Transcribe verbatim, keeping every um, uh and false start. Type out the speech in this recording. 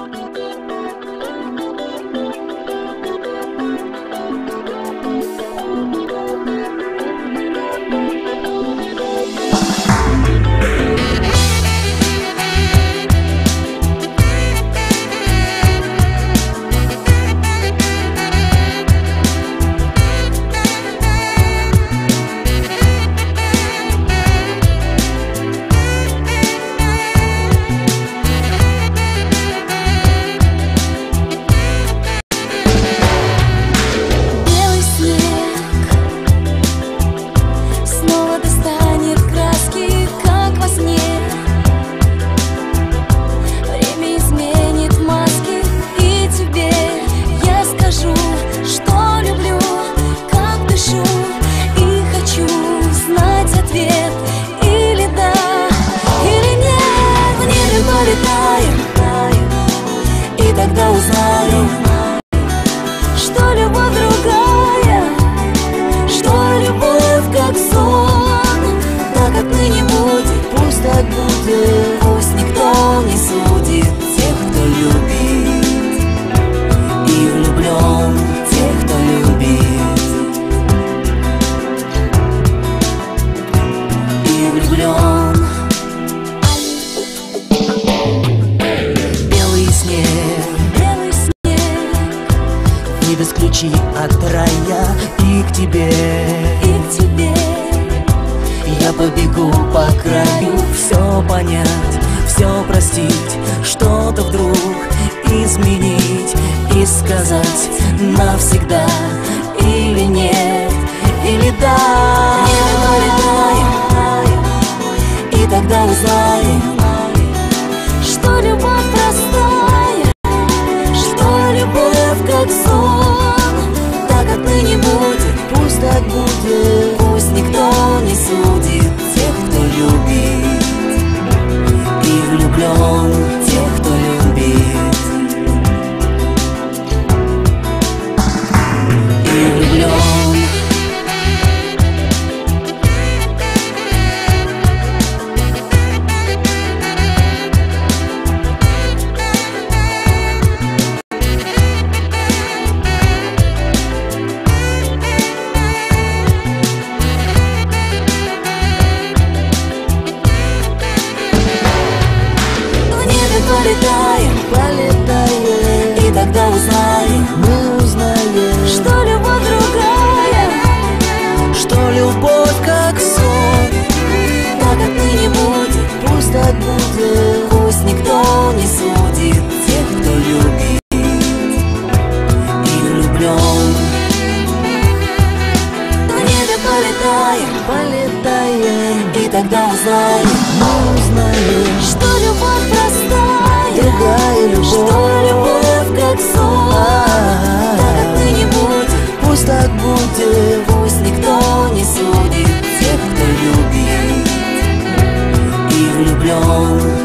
Тогда узнаю, что любовь другая, что любовь как сон. Так отныне будет, пусть так будет, пусть никто не судит тех, кто любит, и влюблен тех, кто любит, и влюблен. Без ключи от рая и к тебе, и к тебе. Я побегу по краю, все понять, все простить, что-то вдруг изменить и сказать навсегда или нет, или да. Небо летаем, и тогда узнаем, что любовь простая, что любовь как сон. Не будет, пусть так будет, пусть никто не судит тех, кто любит, и влюблен тех, кто любит, и влюблен. Полетаем, полетаем, и тогда узнаем, мы узнаем, что любовь другая, что любовь как сон. Так отныне будет, пусть так будет, пусть никто не судит тех, кто любит и влюблен. В небе полетаем, полетаем, и тогда узнаем, мы узнаем, что любовь простая, другая любовь, что любовь как сон. Так отныне будет, пусть так будет, пусть никто не судит тех, кто любит и влюблен.